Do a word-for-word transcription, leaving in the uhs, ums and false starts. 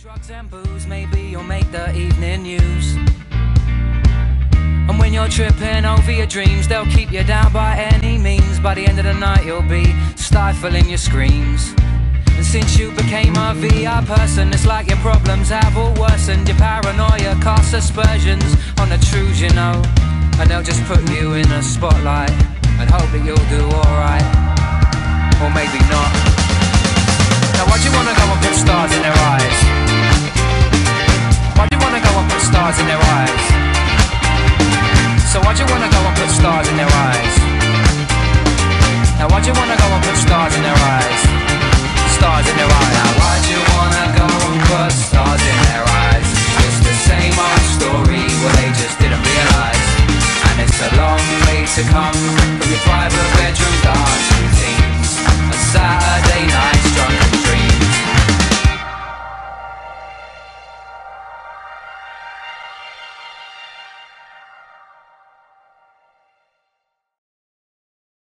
Drugs and booze, maybe you'll make the evening news. And when you're tripping over your dreams, they'll keep you down by any means. By the end of the night you'll be stifling your screams. And since you became a V I person, it's like your problems have all worsened. Your paranoia casts aspersions on the truths you know, and they'll just put you in a spotlight and hope that you'll do alright, or maybe not. Now why do you wanna go and put stars in their eyes?